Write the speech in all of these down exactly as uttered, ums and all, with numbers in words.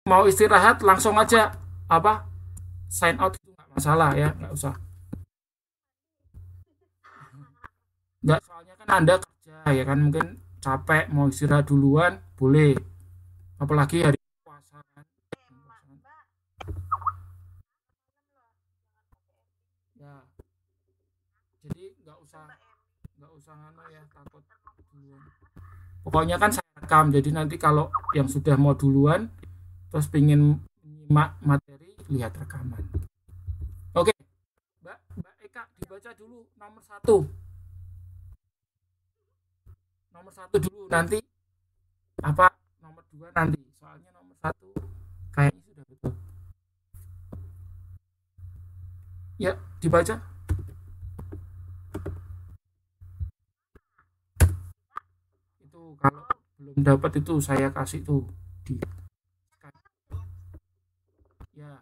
mau istirahat langsung aja apa sign out itu nggak masalah ya, nggak usah. Nggak, soalnya kan anda kerja ya kan, mungkin capek mau istirahat duluan boleh, apalagi hari puasa kan. Ya, jadi nggak usah nggak usah ngano ya, takut duluan. Pokoknya kan saya rekam, jadi nanti kalau yang sudah mau duluan terus pengen menyimak materi, lihat rekaman. Oke, mbak mbak Eka dibaca dulu nomor satu, nomor satu dulu, nanti apa nomor dua nanti, soalnya nomor satu kayaknya sudah betul. Ya, dibaca. Itu kalau belum dapat itu saya kasih tuh di ya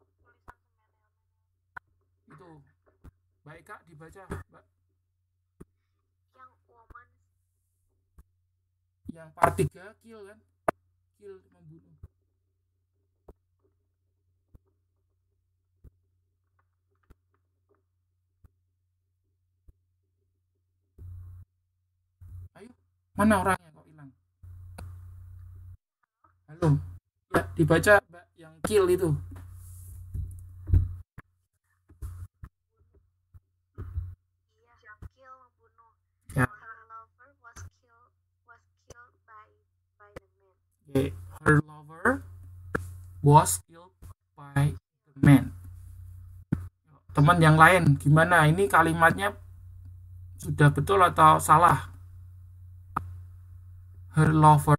itu. Baik Kak, dibaca Mbak. Yang part tiga kill kan, kill membunuh. Ayo, mana orangnya kok hilang? Halo, ya dibaca Mbak yang kill itu. Ya. Okay. Her lover was killed by the man. Teman yang lain gimana? Ini kalimatnya sudah betul atau salah? Her lover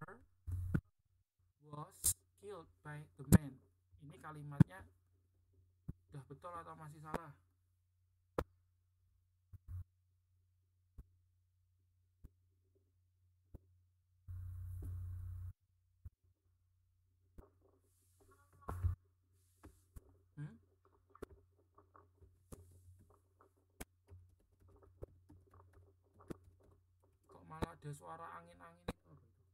was killed by the man. Ini kalimatnya sudah betul atau masih salah? Hmm? Kok malah ada suara angin-angin itu?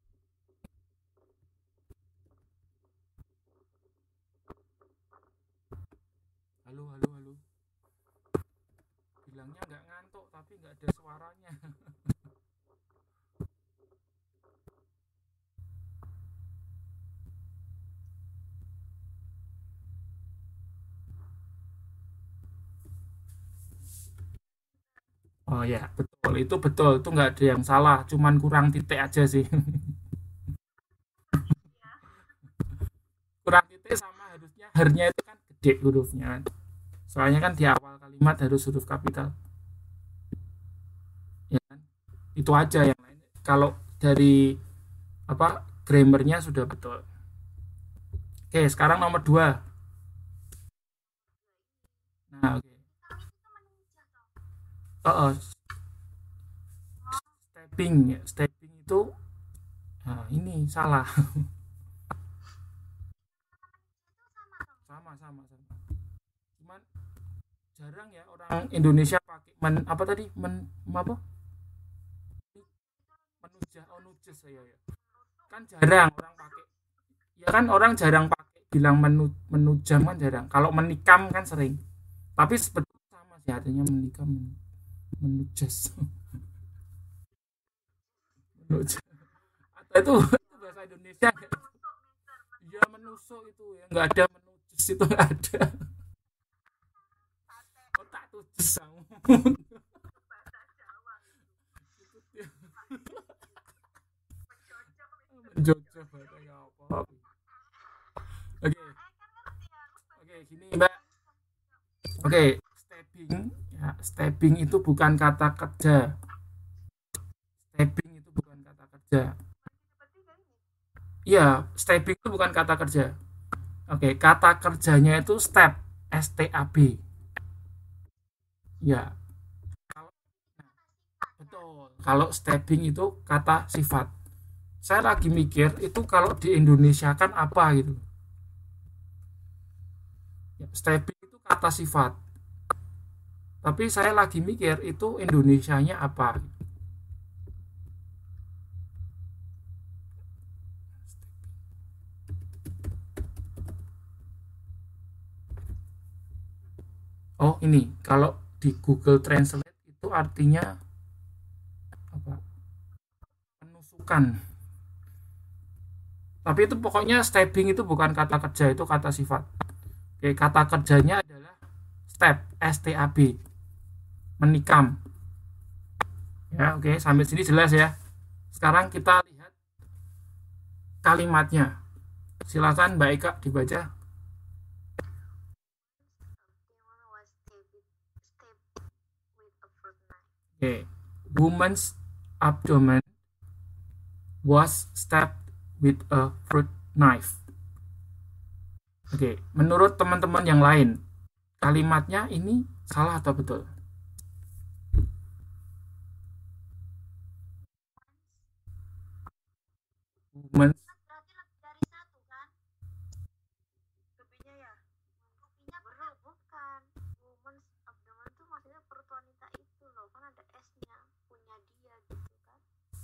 Halo, halo, halo. Bilangnya nggak ngantuk, tapi nggak ada suaranya. Oh ya, betul. Itu betul. Itu nggak ada yang salah. Cuman kurang titik aja sih. Kurang titik sama harusnya hernya itu kan gede hurufnya. Soalnya kan di awal kalimat harus huruf kapital. Ya kan? Itu aja yang lain. Kalau dari apa grammarnya sudah betul. Oke, sekarang nomor dua. Nah, oke. Oh, oh, stepping ya. Stepping itu nah, ini salah. Sama, sama, sama. Cuman jarang ya orang Indonesia pakai men apa tadi? Men apa? Menujah, oh nujes saya ya. Kan jarang orang pakai. Ya kan orang jarang pakai bilang menu menujam kan jarang. Kalau menikam kan sering. Tapi sebetulnya sama sih artinya menikam, men- menujas. Menujas. Atau itu, itu bahasa Indonesia nggak? Ya menusuk itu ya, nggak ada menujas itu nggak ada. Oh tak tujas kamu. Menjojah bahasa apa? Oke, oke gini Mbak. Oke, stepping ya, stepping itu bukan kata kerja. Stepping itu bukan kata kerja. Iya, stepping itu bukan kata kerja. Oke, kata kerjanya itu step, S T A B. Ya, kalau betul. Kalau stepping itu kata sifat. Saya lagi mikir itu kalau di Indonesia kan apa gitu. Ya, stepping itu kata sifat. Tapi saya lagi mikir itu Indonesianya apa. ini, kalau di Google Translate itu artinya apa? Penusukan. Tapi itu pokoknya stabbing itu bukan kata kerja, itu kata sifat. Oke, kata kerjanya adalah stab, S T A B. Menikam. Ya, oke, sampai sini jelas ya. Sekarang kita lihat kalimatnya. Silakan Mbak Eka dibaca. Oke, woman's abdomen was stabbed with a fruit knife. Oke, menurut teman-teman yang lain, kalimatnya ini salah atau betul? Woman's Berarti lebih dari satu kan? Lebihnya ya? Lebihnya bener bukan. Woman's abdomen tuh maksudnya perut wanita itu loh, kan ada S-nya, punya dia gitu kan.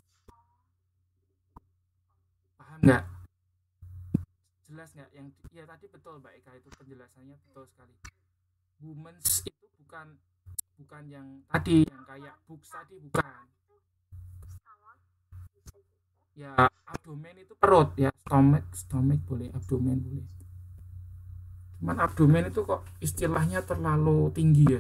paham nggak? Jelas nggak? Yang ya tadi betul Mbak Eka, itu penjelasannya betul sekali. Women's itu bukan bukan yang tadi yang kayak books tadi, bukan. Stomach bisa juga. Ya abdomen itu perut ya, stomach stomach boleh, abdomen boleh. Cuman abdomen itu kok istilahnya terlalu tinggi ya.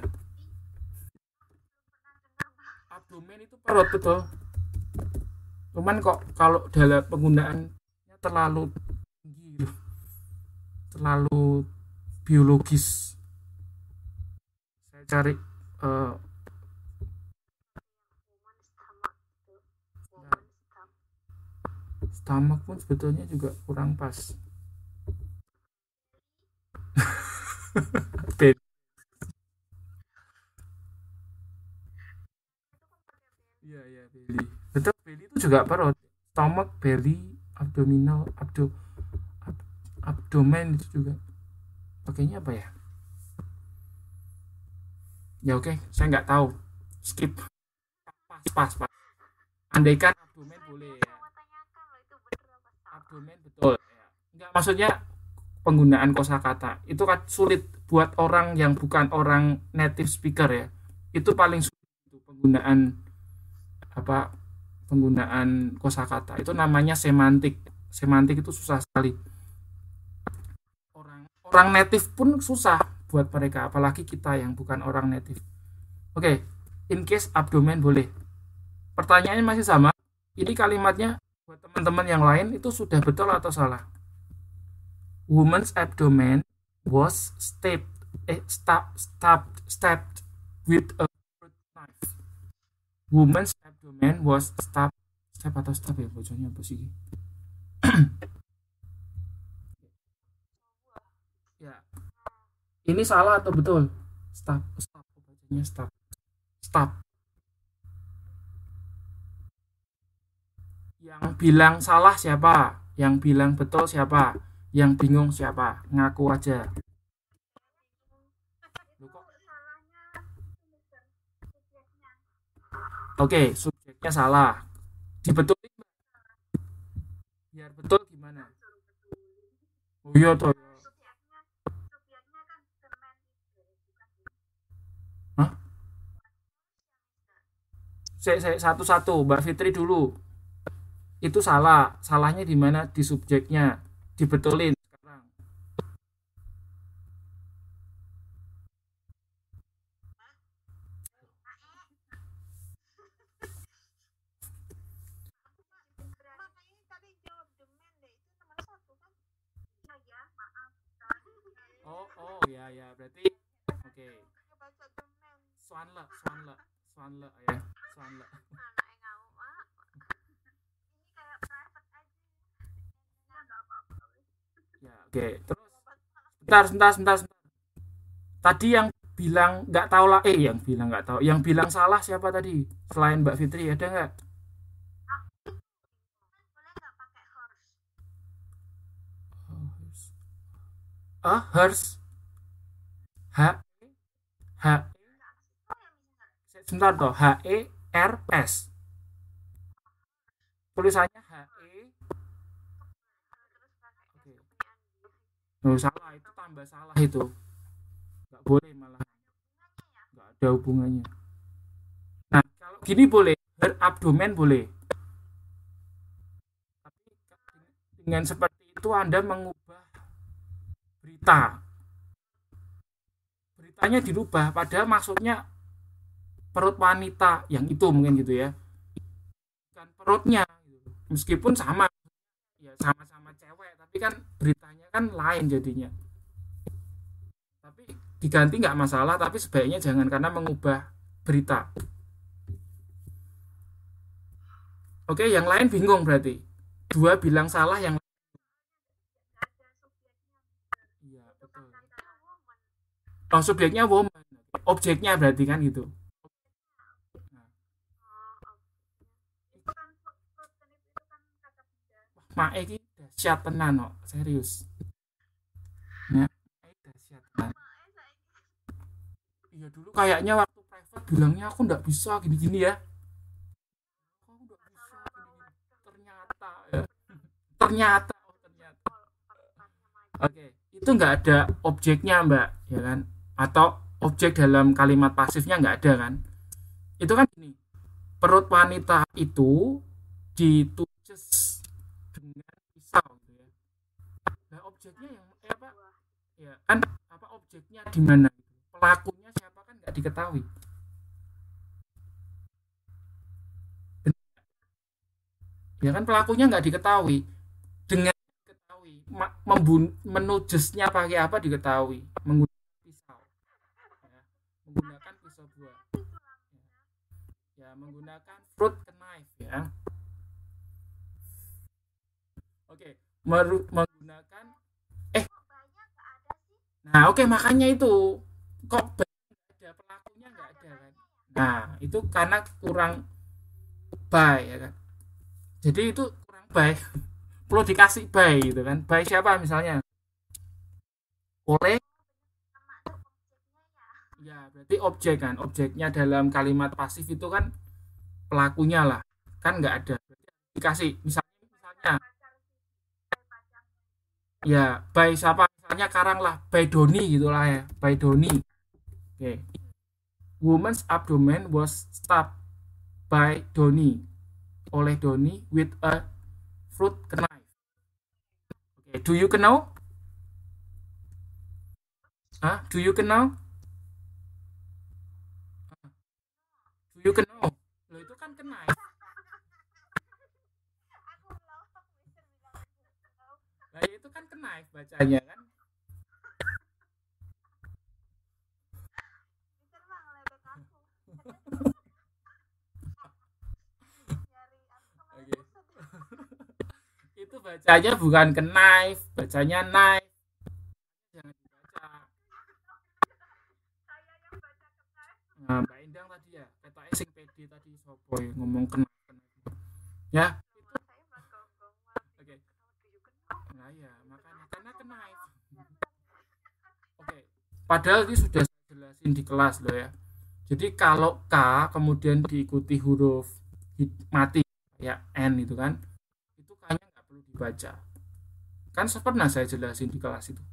Abdomen itu perut betul. Cuman kok kalau dalam penggunaannya terlalu tinggi gitu. Terlalu biologis. Saya cari uh, Woman stomach itu. Nah. Woman stomach. stomach pun sebetulnya juga kurang pas. Belly. Iya iya belly. Betul, belly itu juga perut. Stomach, belly, abdominal, abdo, ab, abdomen itu juga. Pakainya apa ya? Ya oke, saya nggak tahu. Skip. Pas pas pas. Andaikan abdomen boleh ya. Mau tanyakan loh itu bener apa salah. Abdomen betul. Ya. Enggak, maksudnya penggunaan kosakata itu kan sulit buat orang yang bukan orang native speaker ya. Itu paling sulit itu penggunaan apa penggunaan kosakata. Itu namanya semantik. Semantik itu susah sekali. Orang orang native pun susah buat mereka, apalagi kita yang bukan orang native. Oke, in case abdomen boleh. Pertanyaannya masih sama. Ini kalimatnya buat teman-teman yang lain itu sudah betul atau salah? Woman's abdomen was stabbed, eh, stab, stabbed, stabbed with a fruit knife. Woman's abdomen was stabbed, stab atau stab ya bacanya apa sih? Ya, ini salah atau betul? Stab, stab bacanya stab, stab. Yang bilang salah siapa? Yang bilang betul siapa? Yang bingung siapa? Ngaku aja. Loh, kok? Salahnya subjeknya. Oke, subjeknya salah. Dibetulin Mbak. Biar betul gimana? Oh iya toh. Subjeknya subjeknya kan semen itu bukan. Hah? Saya, saya satu-satu, Mbak Fitri dulu. Itu salah. Salahnya di mana? Di subjeknya. Dibetulin sekarang. Makanya tadi jawab demen deh, itu nomor satu kan. Iya ya, maaf. Oh, oh ya ya, berarti oke. Baca demen. Swanle, Swanle, Swanle ya, Swanle. Anak yang ngau, Mak. Ini kayak private aja. Ya enggak apa-apa. Ya, oke. Terus sebentar, sebentar, sebentar, sebentar. Tadi yang bilang nggak tahu lah, eh yang bilang nggak tahu, yang bilang salah siapa tadi? Selain Mbak Fitri ada nggak? Boleh nggak pakai horse? Ah, hers. H H Oh ya misalnya. sebentar toh, H E R S. Tulisannya H E. Terus pakai Oke. kepunyaan diri. Oh, salah, itu tambah salah itu. Nggak boleh malah. ada hubungannya. Nah, kalau gini boleh, her abdomen boleh. Tapi dengan seperti itu Anda mengubah berita. Beritanya dirubah, padahal maksudnya perut wanita yang itu mungkin gitu ya. Bukan perutnya. Meskipun sama, ya sama-sama cewek, tapi kan beritanya kan lain jadinya. Tapi diganti nggak masalah, tapi sebaiknya jangan karena mengubah berita. Oke, yang lain bingung berarti. Dua bilang salah, yang iya betul. Oh, subjeknya woman, objeknya berarti kan gitu. Nah, mak iki dahsyat tenan kok, serius. Ya, iki dahsyat tenan. Iya dulu kayaknya waktu private bilangnya aku nggak bisa gini-gini ya. Aku nggak bisa gini-gini. Ternyata ya. Ternyata, oh ternyata. Oke, itu nggak ada objeknya Mbak, ya kan? Atau objek dalam kalimat pasifnya nggak ada kan? Itu kan gini, perut wanita itu ditujes dengan pisau gitu ya. Nah objeknya yang eh, apa? Ya kan apa objeknya di mana? Pelakunya siapa kan nggak diketahui. Ya kan pelakunya nggak diketahui. Dengan diketahui, membun menujesnya pakai apa diketahui, menggunakan pisau. Ya, menggunakan pisau buah. Ya, menggunakan fruit knife ya. Oke, meru menggunakan eh nah oke makanya itu kok ada pelakunya nggak ada kan. Nah, itu karena kurang baik ya kan. Jadi itu kurang baik. Perlu dikasih by gitu kan. By siapa misalnya? Oleh ya berarti objek kan. Objeknya dalam kalimat pasif itu kan pelakunya lah. Kan nggak ada. Berarti dikasih misalnya misalnya ya by siapa misalnya Karang lah. By Doni gitulah ya. By Doni. Oke. Okay. Woman's abdomen was stabbed by Doni. Oleh Doni with a fruit knife. Okay. Do you know? Hah? Do you know? Do you know? Loh itu kan knife. Nah, itu kan knife bacanya kan. Itu bacanya bukan knife, bacanya knife. Jangan dibaca. Nah, Mbak Indang tadi ya, kata sing pede tadi sopo ngomong knife. Ya. Oke. Okay. Nah ya, makanya karena knife. Oke. Okay. Padahal ini sudah saya jelasin di kelas loh ya. Jadi kalau K kemudian diikuti huruf mati ya N itu kan, itu K-nya nggak perlu dibaca. Kan pernah saya jelasin di kelas itu.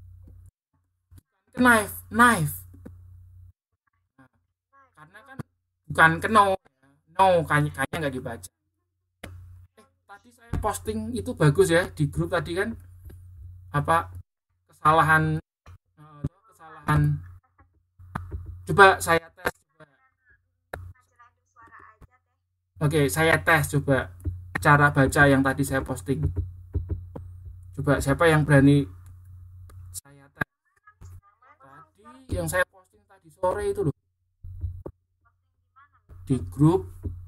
Knife, knife. Nah, karena kan bukan keno, no kayaknya nggak dibaca. Eh tadi saya posting itu bagus ya di grup tadi kan apa kesalahan uh, kesalahan. Coba saya tes coba. Oke, saya tes coba cara baca yang tadi saya posting. Coba siapa yang berani saya tes. Tadi yang saya posting tadi sore itu loh. Di grup.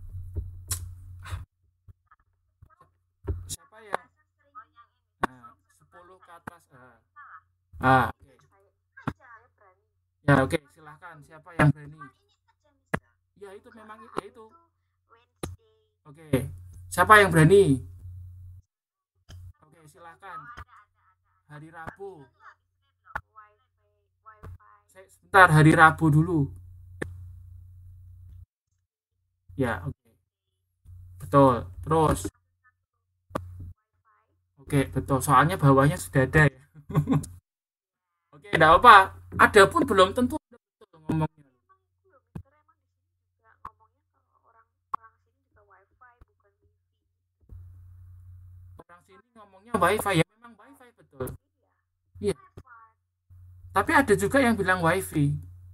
Siapa yang nah, sepuluh ke atas. Ah, ah oke. Ya, oke, silahkan. Siapa yang berani? Ya, itu memang ya itu. Oke. Siapa yang berani? Oke, silahkan. Hari Rabu. Saya sebentar, hari Rabu dulu. Ya, oke. Betul. Terus. Oke, betul. Soalnya bawahnya sudah ada ya. Oke, enggak apa. Ada pun belum tentu ada betul ngomongnya. wifi ya, memang wifi betul. Iya. Iya. Tapi ada juga yang bilang wifi.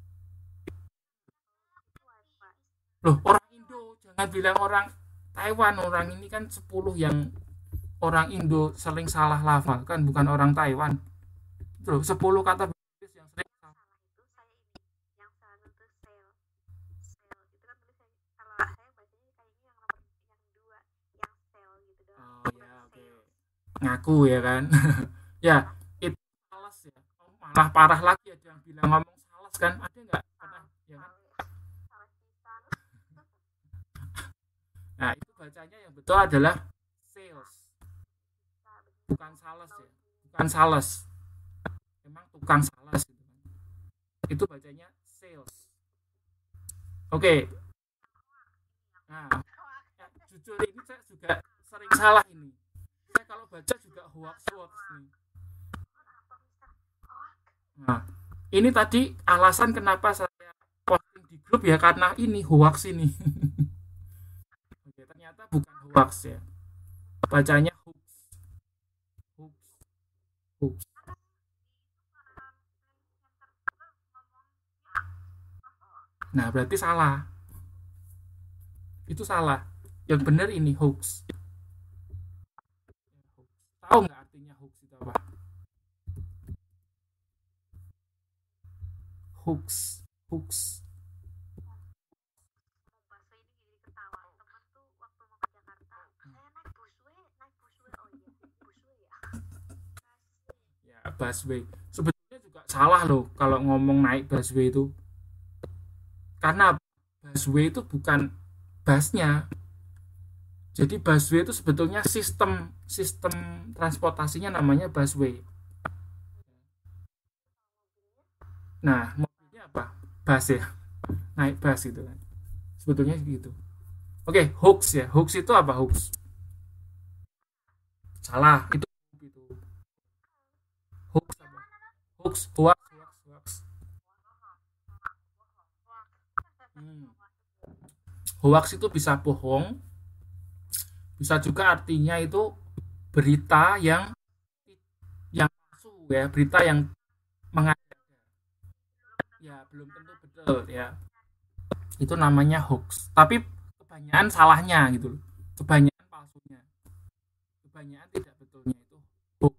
Wifi. Loh, orang Indo, jangan bilang orang Taiwan. Orang ini kan sepuluh yang orang Indo sering salah lafal, kan bukan orang Taiwan. Loh, sepuluh kata bahasa Inggris yang sering salah. Salah itu saya ini yang salah itu sel sel itu kan tulis saya kalau saya bacanya kayaknya yang nomor yang dua yang sel gitu doang Oh bukan ya, oke. sales. Ngaku ya kan. Ya, itu salah ya. Oh, malah parah lagi ada yang bilang ngomong salah kan. Ada nggak? Pernah ya kan? Salah pisan. Nah, itu bacanya yang betul adalah sales, Nah, bener. bukan sales ya. Bukan sales. Memang tukang sales gitu kan. Itu bacanya sales. Oke. Nah, ya, jujur ini saya juga sering salah ini. Saya kalau baca juga hoax hoax nih. Apa Mister? Oh, Nah, ini tadi alasan kenapa saya posting di grup ya karena ini hoax ini. Oke, ternyata bukan hoax ya. Bacanya hoax. Hoax. Hoax. Nah, berarti salah. Itu salah. Yang benar ini hoax. Tahu nggak artinya hoax itu apa? Hoax. Hoax. mau bahasa ini jadi ketawa teman tuh waktu mau ke Jakarta saya naik busway naik busway oh iya busway ya busway Ya, busway. Sebetulnya juga salah loh kalau ngomong naik busway itu. Karena busway itu bukan busnya. Jadi busway itu sebetulnya sistem sistem transportasinya namanya busway. Nah, mobilnya apa? Bus ya. Naik bus gitu kan. Sebetulnya gitu. Oke, hoax ya. Hoax itu apa hoax? Salah. Itu itu. Hoax apa? Hoax, hoax, hoax, hoax. Hmm. Hoax itu bisa bohong, bisa juga artinya itu berita yang yang palsu ya, berita yang mengada ya, belum tentu betul ya. Itu namanya hoax. Tapi kebanyakan salahnya gitu loh. Kebanyakan palsunya. Kebanyakan tidak betulnya itu hoax.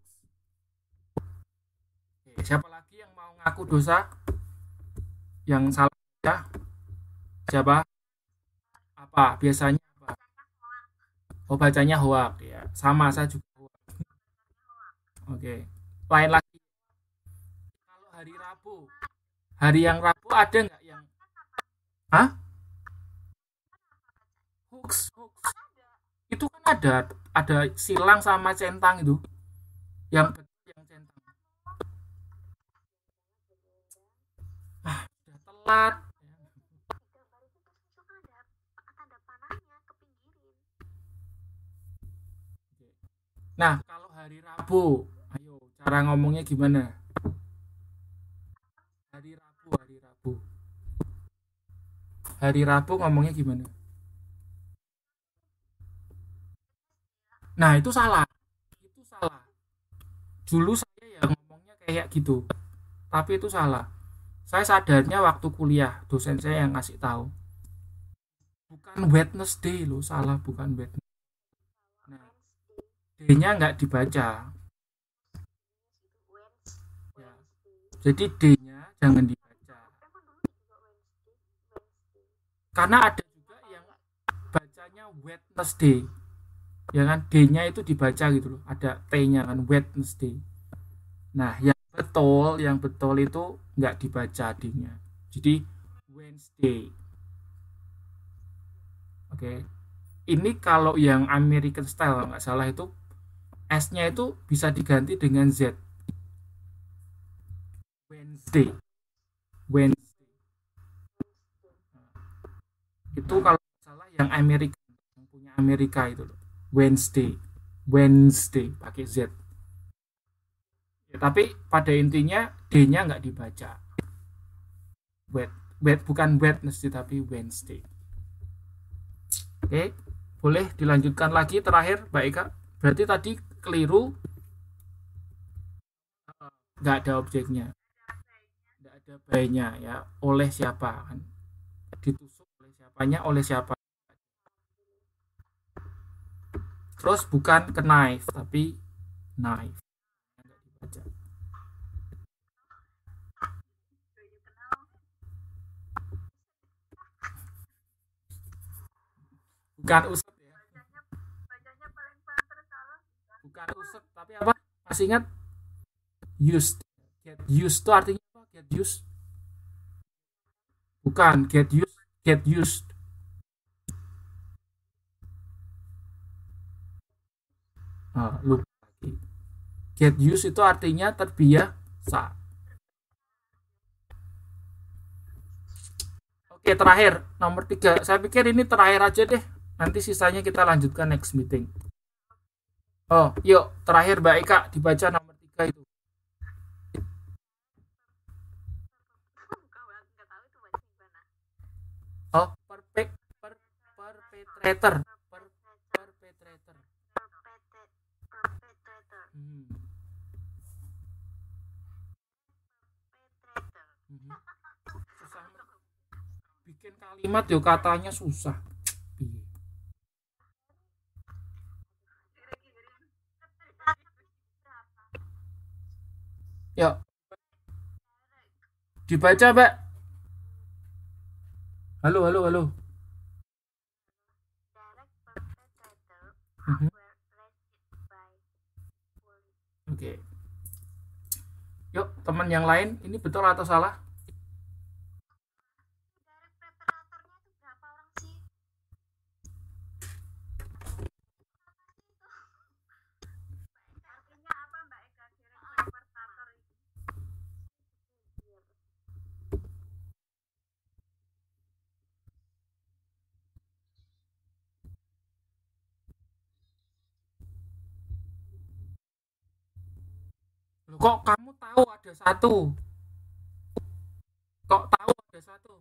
Oke, siapa lagi yang mau ngaku dosa? Yang salah ya? Siapa? Apa? Biasanya apa? Oh, bacanya hoax ya. Sama saya juga hoax. Oke. Lain lagi. Kalau hari Rabu, hari yang Rabu ada nggak yang Hah? Hoax, hoax. Itu kan ada ada silang sama centang itu. Yang betul yang centang. Ah, udah telat. gambar itu terus itu kan ada tanda panahnya kepinggirin Nah, kalau hari Rabu, ayo cara ngomongnya gimana? Hari Rabu, hari Rabu. Hari Rabu ngomongnya gimana? Nah, itu salah. Itu salah. Dulu saya ya ngomongnya kayak gitu. Tapi itu salah. Saya sadarnya waktu kuliah, dosen saya yang ngasih tahu. Bukan Wednesday loh, salah bukan Wednesday. Nah, Wednesday D-nya nggak dibaca. itu Wednesday Ya. Wednesday Jadi D-nya jangan dibaca. emang dulu juga Wednesday Wednesday Karena ada juga yang bacanya Wednesday. Ya kan, D-nya itu dibaca gitu loh. Ada T-nya kan, Wednesday. Nah, yang betul, yang betul itu nggak dibaca D-nya. Jadi Wednesday. Oke. Ini kalau yang American style kalau nggak salah itu S-nya itu bisa diganti dengan Z. Wednesday. Wednesday. Itu kalau nggak salah yang Amerika, yang punya Amerika itu loh. Wednesday. Wednesday pakai Z. Ya, tapi pada intinya D-nya nggak dibaca. Wed, wed bukan Wednesday tapi Wednesday. Oke, boleh dilanjutkan lagi terakhir, Mbak Eka. Berarti tadi keliru nggak ada objeknya, nggak ada by-nya ya, oleh siapa kan, ditusuk oleh siapanya, oleh siapa. Terus bukan ke knife tapi knife, nggak dibaca. Bukan usut ya, bacanya bacanya paling banter salah. bukan usut tapi apa, masih ingat used, get used itu artinya apa, get used, bukan get used, get used. Ah, lupa lagi. Get used itu artinya terbiasa. Oke, terakhir nomor tiga. Saya pikir ini terakhir aja deh. Nanti sisanya kita lanjutkan next meeting. Oh, yuk terakhir Mbak Eka dibaca nomor tiga itu. Enggak enggak tahu itu baca gimana. Oh, perpek per, perpetrator, per, perpetrator. Perpetrator. Hmm. Perpetrator. Mhm. Susah bikin kalimat yo katanya susah. Piye? Yuk, dibaca Mbak. Halo, halo, halo. Direct perpetrator Mhm. were arrested by police. Oke. Yuk, teman yang lain, ini betul atau salah? Direct preparatornya itu berapa orang sih? Artinya apa Mbak Eka? Direct preparator itu? Loh, kok kamu tahu ada satu? Kok tahu ada satu?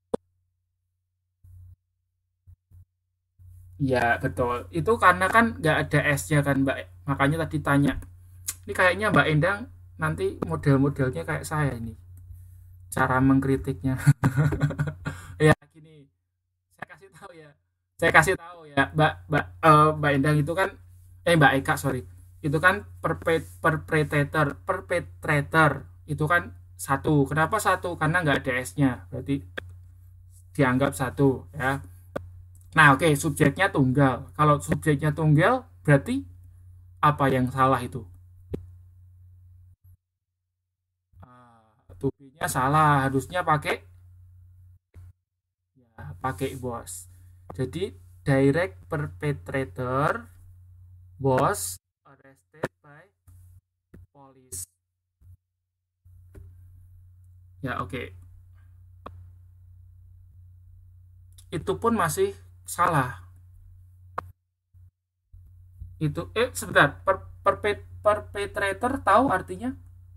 Iya, betul. Itu karena kan nggak ada S-nya kan, Mbak. Makanya tadi tanya. Ini kayaknya Mbak Endang nanti model-modelnya kayak saya ini. Cara mengkritiknya. Ya, gini. Saya kasih tahu ya. Saya kasih tahu ya, Mbak Mbak eh, Mbak Endang itu kan eh Mbak Eka, sorry. Itu kan perpet, perpetrator, perpetrator. Itu kan satu. Kenapa satu? Karena nggak ada S-nya. Berarti dianggap satu ya. Nah, oke, okay, subjeknya tunggal. Kalau subjeknya tunggal, berarti apa yang salah itu? Uh, Tubinya salah, harusnya pakai ya, pakai was. Jadi direct perpetrator was arrested by police. Ya, oke. Okay. Itu pun masih salah. Itu eh sebentar, per, perpet, perpetrator tahu artinya?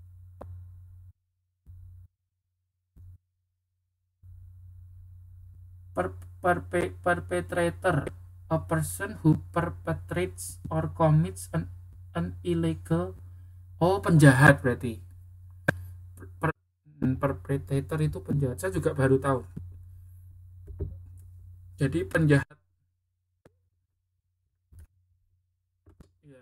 Per, perpe, perpetrator, a person who perpetrates or commits an, an illegal. Oh, penjahat berarti. Per, perpetrator itu penjahat. Saya juga baru tahu. Jadi penjahat. Ya,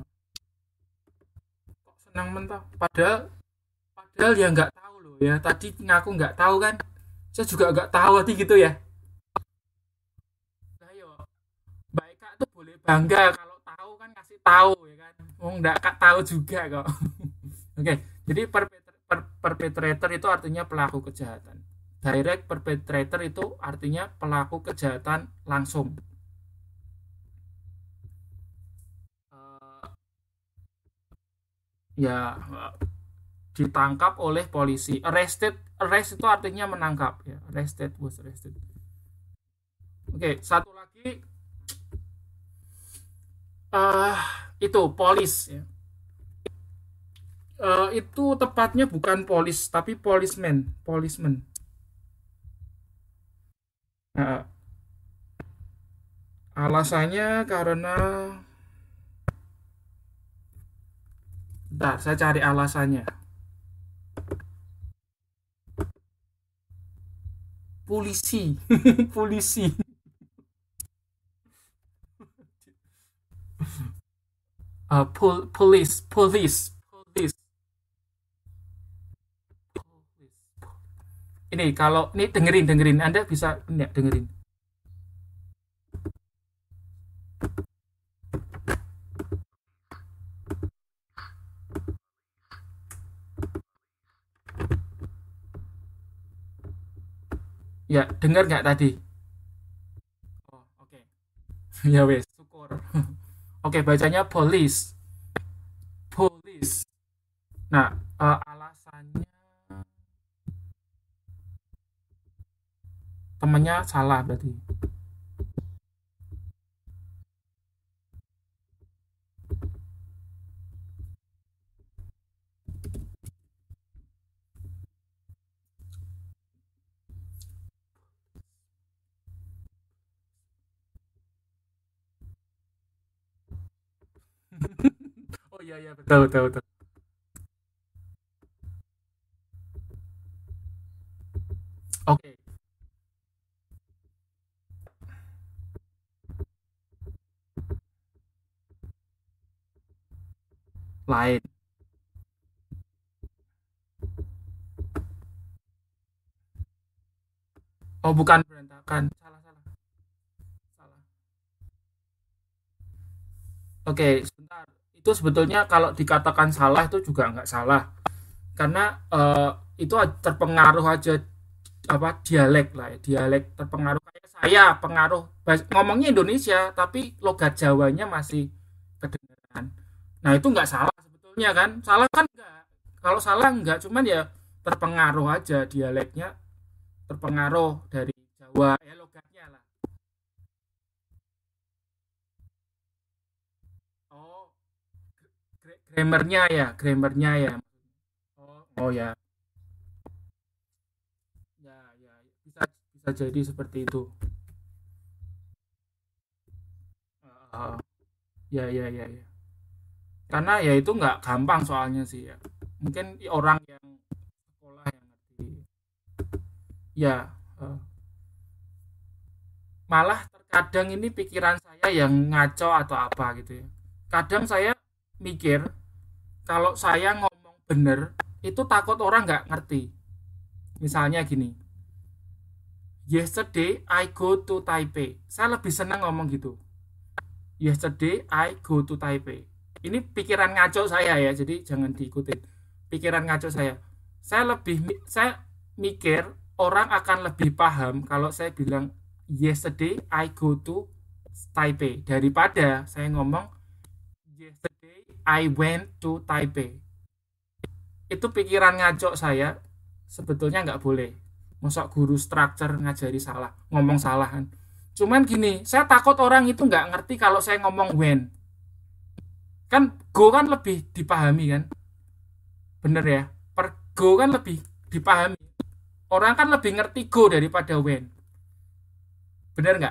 kok senang mentah. Padahal, padahal ya nggak tahu loh ya. Tadi ngaku nggak tahu kan. Saya juga nggak tahu tadi gitu ya. Nah, yo, Mbak Eka tuh boleh bangga kalau tahu kan kasih tahu ya kan. Oh nggak tahu juga kok. Oke, jadi perpetrator, per, perpetrator itu artinya pelaku kejahatan. Direct perpetrator itu artinya pelaku kejahatan langsung. Uh, ya ditangkap oleh polisi. Arrested, arrest itu artinya menangkap ya. Arrested, was arrested. Oke, satu lagi uh, itu polis ya. Uh, itu tepatnya bukan polis tapi policeman, policeman. Nah, alasannya karena bentar, saya cari alasannya. polisi. Polisi. Uh, pol police, police, police, police. Ini kalau ini dengerin dengerin, Anda bisa ini dengerin. Ya, dengar nggak tadi? Oh, oke. Okay. Ya wes, syukur. Oke, okay, bacanya police. Police. Nah, uh, alasannya temannya salah berarti. Oh iya iya betul betul betul. Oke. Okay. Lain. Oh bukan berantakan. Salah salah. Salah. Oke, okay, sebentar. Itu sebetulnya kalau dikatakan salah itu juga nggak salah. Karena uh, itu terpengaruh aja apa dialek lah ya. Dialek terpengaruh kayak saya pengaruh ngomongnya Indonesia tapi logat Jawanya masih kedengaran. Nah itu nggak salah sebetulnya kan, salah kan nggak, kalau salah nggak, cuman ya terpengaruh aja dialeknya, terpengaruh dari Jawa ya logatnya lah. Oh, grammarnya ya, grammarnya ya. Oh, oh ya, ya, ya, bisa bisa jadi seperti itu. Uh, ya, ya, ya, ya. Karena ya itu nggak gampang soalnya sih ya. Mungkin orang yang sekolah yang ngerti. Ya, uh, malah terkadang ini pikiran saya yang ngaco atau apa gitu ya. Kadang saya mikir kalau saya ngomong bener itu takut orang nggak ngerti. Misalnya gini, yesterday I go to Taipei. Saya lebih senang ngomong gitu. Yesterday I go to Taipei. Ini pikiran ngaco saya ya, jadi jangan diikutin. Pikiran ngaco saya. Saya lebih saya mikir orang akan lebih paham kalau saya bilang yesterday I go to Taipei daripada saya ngomong yesterday I went to Taipei. Itu pikiran ngaco saya, sebetulnya nggak boleh. Masa guru structure ngajari salah, ngomong salah kan. Cuman gini, saya takut orang itu nggak ngerti kalau saya ngomong when. Kan go kan lebih dipahami kan. Bener ya, per go kan lebih dipahami. Orang kan lebih ngerti go daripada when. Bener nggak?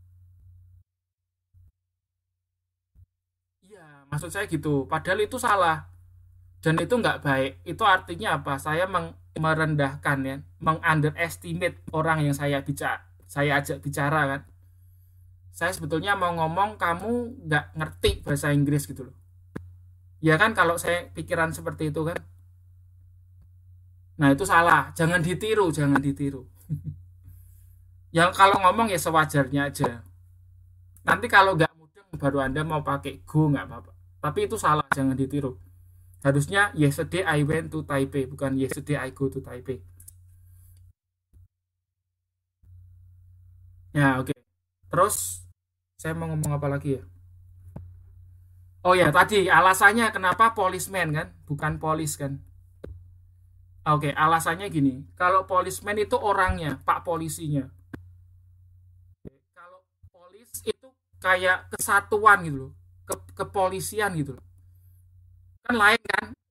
Iya, maksud saya gitu. Padahal itu salah. Dan itu nggak baik. Itu artinya apa? Saya meng merendahkan ya, mengunderestimate orang yang saya bicara, saya ajak bicara kan. Saya sebetulnya mau ngomong kamu nggak ngerti bahasa Inggris gitu loh. Ya kan kalau saya pikiran seperti itu kan. Nah itu salah. Jangan ditiru, jangan ditiru. Yang kalau ngomong ya sewajarnya aja. Nanti kalau nggak mudeng baru Anda mau pakai go nggak apa-apa. Tapi itu salah, jangan ditiru. Harusnya yesterday I went to Taipei, bukan yesterday I go to Taipei. Ya oke. Okay. Terus saya mau ngomong apa lagi ya? Oh ya tadi alasannya kenapa policeman kan, bukan polis kan? Oke, okay, alasannya gini. Kalau policeman itu orangnya, pak polisinya. Kalau polis itu kayak kesatuan gitu loh, ke kepolisian gitu loh. Kan lain kan?